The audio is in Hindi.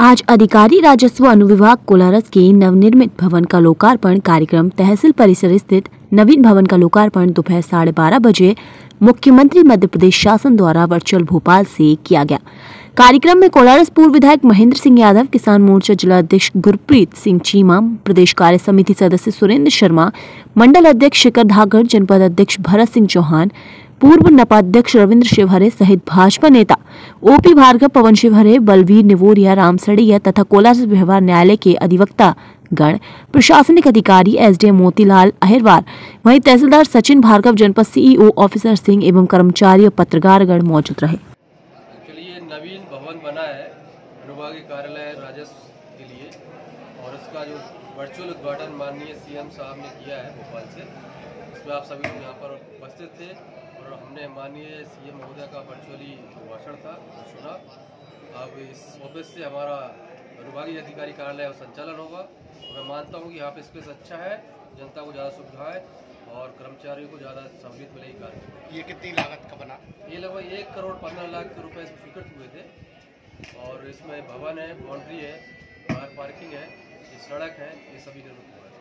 आज अधिकारी राजस्व अनुविभाग कोलारस के नवनिर्मित भवन का लोकार्पण कार्यक्रम तहसील परिसर स्थित नवीन भवन का लोकार्पण दोपहर 12:30 बजे मुख्यमंत्री मध्य प्रदेश शासन द्वारा वर्चुअल भोपाल से किया गया। कार्यक्रम में कोलारस पूर्व विधायक महेंद्र सिंह यादव, किसान मोर्चा जिला अध्यक्ष गुरप्रीत सिंह चीमा, प्रदेश कार्य समिति सदस्य सुरेंद्र शर्मा, मंडल अध्यक्ष शिखर धागड़, जनपद अध्यक्ष भरत सिंह चौहान, पूर्व नपाध्यक्ष रविंद्र शिवहरे सहित भाजपा नेता ओपी भार्गव, पवन शिवहरे, बलवीर निवोरिया, राम सड़िया तथा कोलारस व्यवहार न्यायालय के अधिवक्ता गण, प्रशासनिक अधिकारी एसडीएम मोतीलाल अहिरवार, वहीं तहसीलदार सचिन भार्गव, जनपद सीईओ ऑफिसर सिंह एवं कर्मचारी और पत्रकार गण मौजूद रहे। ये नवीन भवन बना है अनुभागीय कार्यालय राजस्व के लिए और उसका जो वर्चुअल उद्घाटन माननीय सीएम साहब ने किया है भोपाल से, इसमें आप सभी लोग यहाँ पर उपस्थित थे और हमने माननीय सीएम महोदय का वर्चुअली भाषण था सुना। अब इस ऑफिस से हमारा अनुभागीय अधिकारी कार्यालय और संचालन होगा। मैं मानता हूँ कि यहाँ पे स्पेस अच्छा है, जनता को ज़्यादा सुविधा है और कर्मचारियों को ज़्यादा सहूलियत मिलेगी कार्य। ये कितनी लागत का बना? ये लगभग 1,15,00,000 रुपए स्वीकृत हुए थे और इसमें भवन है, बाउंड्री है, कार पार्किंग है, सड़क है, ये सभी जरूरत है।